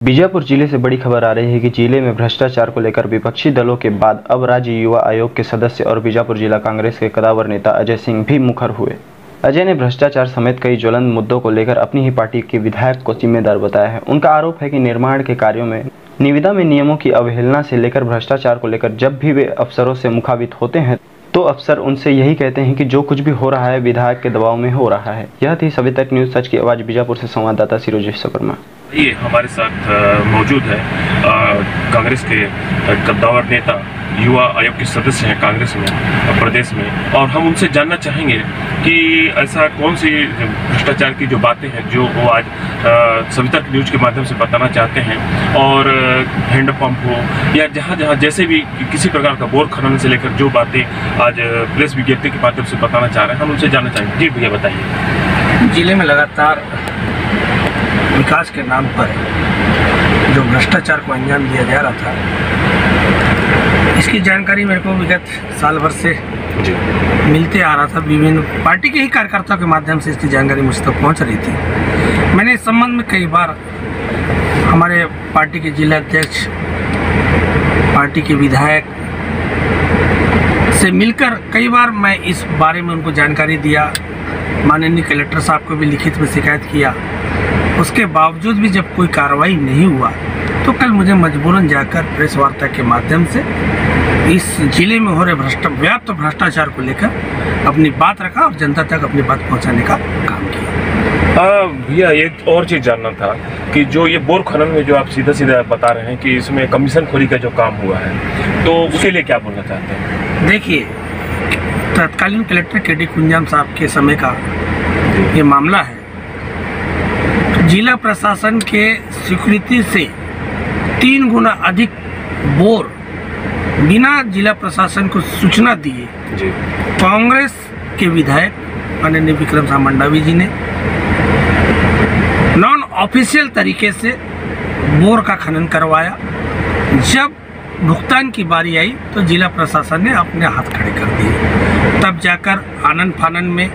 बीजापुर जिले से बड़ी खबर आ रही है कि जिले में भ्रष्टाचार को लेकर विपक्षी दलों के बाद अब राज्य युवा आयोग के सदस्य और बीजापुर जिला कांग्रेस के कदावर नेता अजय सिंह भी मुखर हुए। अजय ने भ्रष्टाचार समेत कई ज्वलंत मुद्दों को लेकर अपनी ही पार्टी के विधायक को जिम्मेदार बताया है। उनका आरोप है कि निर्माण के कार्यों में निविदा में नियमों की अवहेलना से लेकर भ्रष्टाचार को लेकर जब भी वे अफसरों से मुखातिब होते हैं तो अफसर उनसे यही कहते हैं कि जो कुछ भी हो रहा है विधायक के दबाव में हो रहा है। यह थी सभी तक न्यूज़ सच की आवाज़। बीजापुर से संवाददाता सिरोज विश्वकर्मा। ये हमारे साथ मौजूद है कांग्रेस के कद्दावर नेता, युवा आयोग के सदस्य हैं कांग्रेस में प्रदेश में, और हम उनसे जानना चाहेंगे कि ऐसा कौन सी भ्रष्टाचार की जो बातें हैं जो वो आज सभी तक न्यूज़ के माध्यम से बताना चाहते हैं, और हैंडपंप हो या जहाँ जहाँ जैसे भी किसी प्रकार का बोर खनन से लेकर जो बातें आज प्रेस विज्ञप्ति के माध्यम से बताना चाह रहे हैं, हम उनसे जानना चाहेंगे। जी भैया बताइए। जिले में लगातार विकास के नाम पर जो भ्रष्टाचार को अंजाम दिया जा रहा था, इसकी जानकारी मेरे को विगत साल भर से मिलते आ रहा था। विभिन्न पार्टी के ही कार्यकर्ताओं के माध्यम से इसकी जानकारी मुझ तक पहुंच रही थी। मैंने इस संबंध में कई बार हमारे पार्टी के जिला अध्यक्ष, पार्टी के विधायक से मिलकर कई बार मैं इस बारे में उनको जानकारी दिया। माननीय कलेक्टर साहब को भी लिखित में शिकायत किया। उसके बावजूद भी जब कोई कार्रवाई नहीं हुआ तो कल मुझे मजबूरन जाकर प्रेस वार्ता के माध्यम से इस जिले में हो रहे व्याप्त भ्रष्टाचार को लेकर अपनी बात रखा और जनता तक अपनी बात पहुंचाने का काम किया। भैया एक और चीज़ जानना था कि जो ये बोर खनन में जो आप सीधा सीधा बता रहे हैं कि इसमें कमीशन खोरी का जो काम हुआ है, तो उसके लिए क्या बोलना चाहते हैं? देखिए, तत्कालीन कलेक्टर के.डी. कुंजाम साहब के समय का ये मामला है। जिला प्रशासन के स्वीकृति से 3 गुना अधिक बोर बिना जिला प्रशासन को सूचना दिए कांग्रेस के विधायक माननीय विक्रम साह मंडावी जी ने नॉन ऑफिशियल तरीके से बोर का खनन करवाया। जब भुगतान की बारी आई तो जिला प्रशासन ने अपने हाथ खड़े कर दिए। तब जाकर आनन फानन में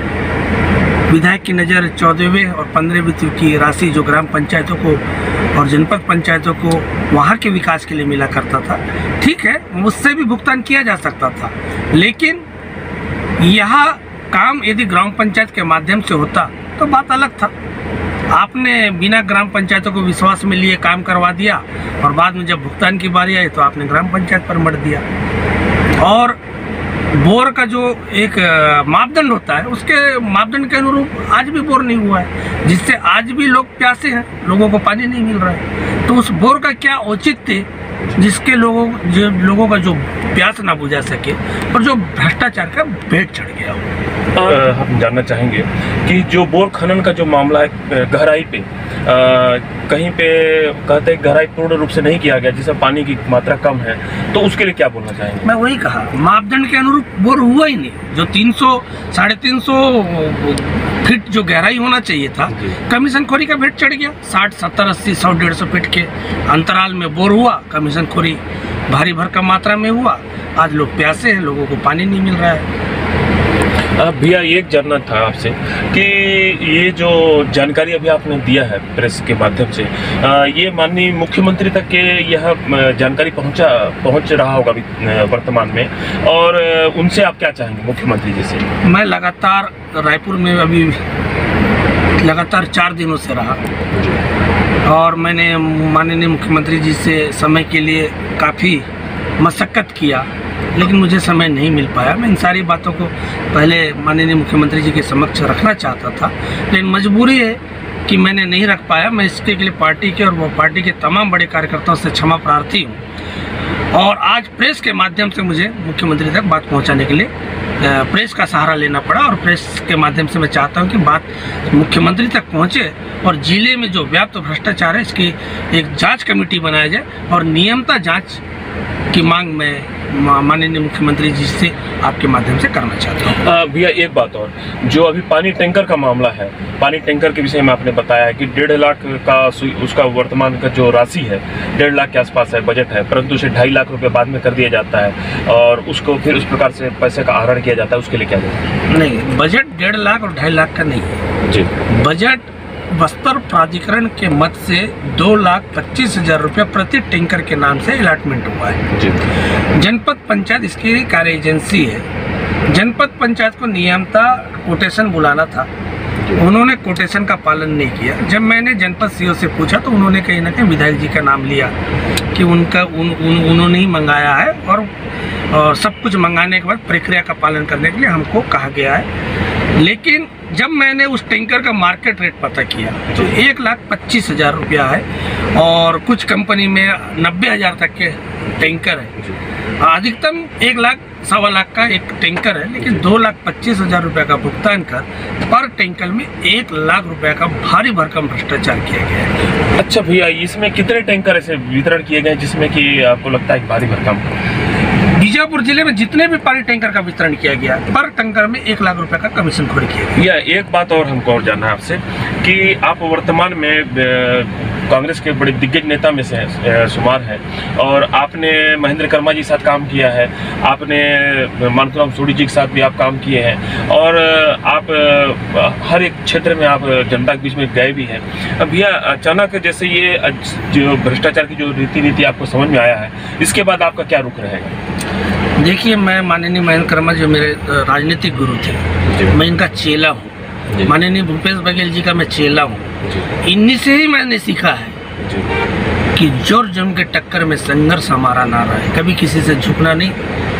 विधायक की नज़र 14वें और 15वें वित्त की राशि जो ग्राम पंचायतों को और जनपद पंचायतों को वहाँ के विकास के लिए मिला करता था, ठीक है, उससे भी भुगतान किया जा सकता था। लेकिन यह काम यदि ग्राम पंचायत के माध्यम से होता तो बात अलग था। आपने बिना ग्राम पंचायतों को विश्वास में लिए काम करवा दिया और बाद में जब भुगतान की बारी आई तो आपने ग्राम पंचायत पर मर दिया। और बोर का जो एक मापदंड होता है, उसके मापदंड के अनुरूप आज भी बोर नहीं हुआ है, जिससे आज भी लोग प्यासे हैं, लोगों को पानी नहीं मिल रहा है। तो उस बोर का क्या औचित्य जिसके लोगों का जो प्यास ना बुझा सके और जो भ्रष्टाचार का भेंट चढ़ गया हो। हम जानना चाहेंगे कि जो बोर खनन का जो मामला है गहराई पे कहीं पे कहते हैं गहराई पूर्ण रूप से नहीं किया गया, जिससे पानी की मात्रा कम है, तो उसके लिए क्या बोलना चाहेंगे? मैं वही कहा, मापदंड के अनुरूप बोर हुआ ही नहीं। जो 300 साढ़े 300 फीट जो गहराई होना चाहिए था, कमीशन खोरी का भेंट चढ़ गया। 60 70 80 100 150 फीट के अंतराल में बोर हुआ, कमीशन खोरी भारी भरकम मात्रा में हुआ। आज लोग प्यासे हैं, लोगों को पानी नहीं मिल रहा है। भैया एक जानना था आपसे कि ये जो जानकारी अभी आपने दिया है प्रेस के माध्यम से, ये माननीय मुख्यमंत्री तक के यह जानकारी पहुंच रहा होगा वर्तमान में, और उनसे आप क्या चाहेंगे मुख्यमंत्री जी से? मैं लगातार रायपुर में अभी लगातार 4 दिनों से रहा और मैंने माननीय मुख्यमंत्री जी से समय के लिए काफ़ी मशक्क़त किया, लेकिन मुझे समय नहीं मिल पाया। मैं इन सारी बातों को पहले माननीय मुख्यमंत्री जी के समक्ष रखना चाहता था, लेकिन मजबूरी है कि मैंने नहीं रख पाया। मैं इसके लिए पार्टी के और वो पार्टी के तमाम बड़े कार्यकर्ताओं से क्षमा प्रार्थी हूँ। और आज प्रेस के माध्यम से मुझे मुख्यमंत्री तक बात पहुँचाने के लिए प्रेस का सहारा लेना पड़ा, और प्रेस के माध्यम से मैं चाहता हूँ कि बात मुख्यमंत्री तक पहुँचे और जिले में जो व्याप्त भ्रष्टाचार है इसकी एक जाँच कमेटी बनाया जाए और नियमता जाँच की मांग मैं माननीय मुख्यमंत्री जी से आपके माध्यम से करना चाहता हूँ। भैया एक बात और, जो अभी पानी टैंकर का मामला है, पानी टैंकर के विषय में आपने बताया है कि 1.5 लाख का उसका वर्तमान का जो राशि है 1.5 लाख के आसपास है, बजट है, परंतु उसे 2.5 लाख रुपए बाद में कर दिया जाता है और उसको फिर उस प्रकार से पैसे का आहरण किया जाता है। उसके लिए क्या बोलते? नहीं, बजट 1.5 लाख और 2.5 लाख का नहीं है जी। बजट बस्तर प्राधिकरण के मद से 2,25,000 रुपये प्रति टैंकर के नाम से अलॉटमेंट हुआ है। जनपद पंचायत इसकी कार्य एजेंसी है। जनपद पंचायत को नियमतः कोटेशन बुलाना था, उन्होंने कोटेशन का पालन नहीं किया। जब मैंने जनपद सीओ से पूछा तो उन्होंने कहीं ना कहीं विधायक जी का नाम लिया कि उन्होंने ही मंगाया है और सब कुछ मंगाने के बाद प्रक्रिया का पालन करने के लिए हमको कहा गया है। लेकिन जब मैंने उस टैंकर का मार्केट रेट पता किया तो 1,25,000 रुपया है और कुछ कंपनी में 90,000 तक के टैंकर है। अधिकतम 1,00,000 - 1,25,000 का एक टैंकर है, लेकिन 2,25,000 रुपये का भुगतान कर पर टैंकर में 1,00,000 रुपये का भारी भरकम भ्रष्टाचार किया गया है। अच्छा भैया, इसमें कितने टैंकर ऐसे वितरण किए गए जिसमें कि आपको लगता है भारी भरकम? बीजापुर जिले में जितने भी पानी टैंकर का वितरण किया गया पर टैंकर में 1,00,000 रुपए का कमीशन खोरी किया गया। एक बात और हमको और जानना है आपसे कि आप वर्तमान में कांग्रेस के बड़े दिग्गज नेता में से शुमार हैं और आपने महेंद्र कर्मा जी के साथ काम किया है, आपने मानसूराम सोढ़ी जी के साथ भी आप काम किए हैं और आप हर एक क्षेत्र में आप जनता के बीच में गए भी हैं। अब भैया अचानक जैसे ये जो भ्रष्टाचार की जो रीति नीति आपको समझ में आया है, इसके बाद आपका क्या रुख रहेगा? देखिए, मैं माननीय महेंद्र कर्मा जो मेरे राजनीतिक गुरु थे, मैं इनका चेला हूँ। माननीय भूपेश बघेल जी का मैं चेला हूँ। इन्हीं से ही मैंने सीखा है कि जोर जम के टक्कर में संघर्ष हमारा नारा है। कभी किसी से झुकना नहीं,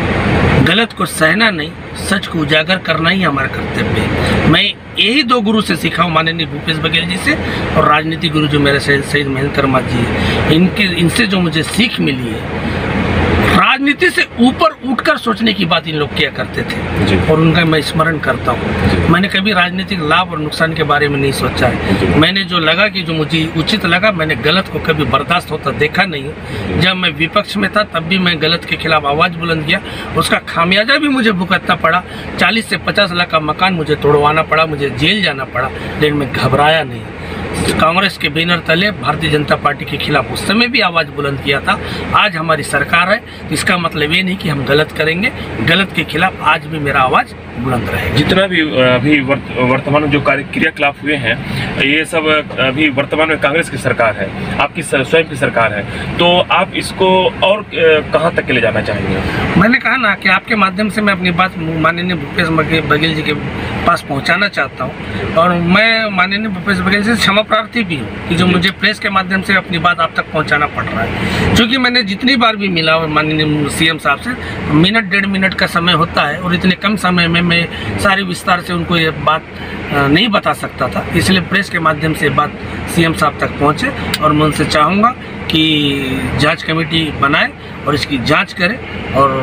गलत को सहना नहीं, सच को उजागर करना ही हमारा कर्तव्य है। मैं यही दो गुरु से सीखा हूँ, माननीय भूपेश बघेल जी से और राजनीतिक गुरु जो मेरे शहीद महेंद्र कर्मा जी है। इनसे जो मुझे सीख मिली है, राजनीति से ऊपर उठकर सोचने की बात इन लोग किया करते थे और उनका मैं स्मरण करता हूँ। मैंने कभी राजनीतिक लाभ और नुकसान के बारे में नहीं सोचा है। मैंने जो लगा कि जो मुझे उचित लगा, मैंने गलत को कभी बर्दाश्त होता देखा नहीं। जब मैं विपक्ष में था तब भी मैं गलत के खिलाफ आवाज़ बुलंद किया, उसका खामियाजा भी मुझे भुगतना पड़ा। 40 से 50 लाख का मकान मुझे तोड़वाना पड़ा, मुझे जेल जाना पड़ा, लेकिन मैं घबराया नहीं। कांग्रेस के बैनर तले भारतीय जनता पार्टी के खिलाफ उस समय भी आवाज़ बुलंद किया था। आज हमारी सरकार है, इसका मतलब ये नहीं कि हम गलत करेंगे। गलत के खिलाफ आज भी मेरा आवाज़ बुलंद रहेगा। जितना भी अभी वर्तमान में जो क्रियाकलाप हुए हैं, ये सब अभी वर्तमान में कांग्रेस की सरकार है, आपकी स्वयं की सरकार है, तो आप इसको और कहाँ तक के ले जाना चाहेंगे? मैंने कहा ना कि आपके माध्यम से मैं अपनी बात माननीय भूपेश बघेल जी के पास पहुँचाना चाहता हूँ और मैं माननीय भूपेश बघेल से क्षमा प्रार्थी भी हूँ कि जो मुझे प्रेस के माध्यम से अपनी बात आप तक पहुँचाना पड़ रहा है। क्योंकि मैंने जितनी बार भी मिला माननीय सीएम साहब से, मिनट 1.5 मिनट का समय होता है और इतने कम समय में मैं सारे विस्तार से उनको ये बात नहीं बता सकता था। इसलिए प्रेस के माध्यम से बात सीएम साहब तक पहुँचे और मैं उनसे चाहूँगा कि जांच कमेटी बनाए और इसकी जांच करे और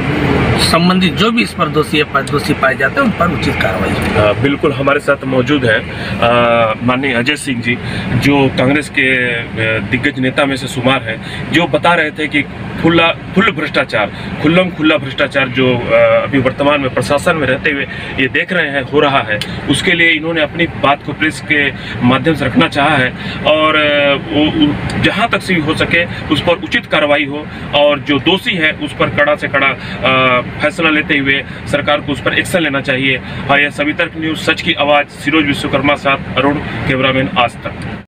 संबंधित जो भी इस पर दोषी पाए जाते हैं उन पर उचित कार्रवाई। बिल्कुल, हमारे साथ मौजूद है माननीय अजय सिंह जी, जो कांग्रेस के दिग्गज नेता में से शुमार हैं, जो बता रहे थे कि खुला भ्रष्टाचार जो अभी वर्तमान में प्रशासन में रहते हुए ये देख रहे हैं हो रहा है, उसके लिए इन्होंने अपनी बात को प्रेस के माध्यम से रखना चाहा है और जहां तक से हो सके उस पर उचित कार्रवाई हो और जो दोषी है उस पर कड़ा से कड़ा फैसला लेते हुए सरकार को उस पर एक्शन लेना चाहिए। यह सभी तर्क न्यूज़, सच की आवाज़, सिरोज विश्वकर्मा साथ अरुण, कैमरामैन आज तक।